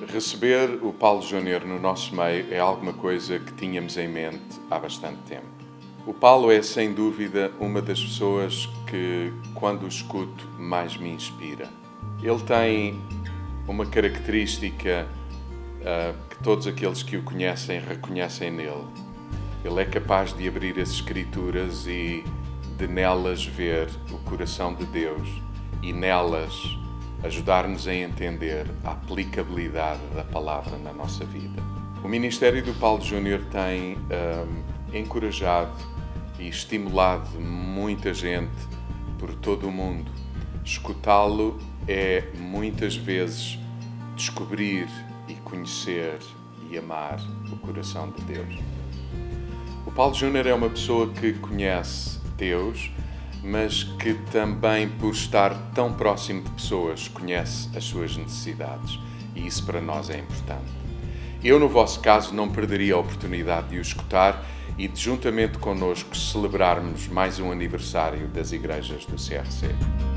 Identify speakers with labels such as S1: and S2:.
S1: Receber o Paulo Júnior no nosso meio é alguma coisa que tínhamos em mente há bastante tempo. O Paulo é, sem dúvida, uma das pessoas que, quando o escuto, mais me inspira. Ele tem uma característica que todos aqueles que o conhecem reconhecem nele. Ele é capaz de abrir as Escrituras e de nelas ver o coração de Deus e nelas ajudar-nos a entender a aplicabilidade da palavra na nossa vida. O Ministério do Paulo Júnior tem encorajado e estimulado muita gente por todo o mundo. Escutá-lo é muitas vezes descobrir e conhecer e amar o coração de Deus. O Paulo Júnior é uma pessoa que conhece Deus, mas que também, por estar tão próximo de pessoas, conhece as suas necessidades. E isso para nós é importante. Eu, no vosso caso, não perderia a oportunidade de o escutar e de, juntamente connosco, celebrarmos mais um aniversário das igrejas do CRC.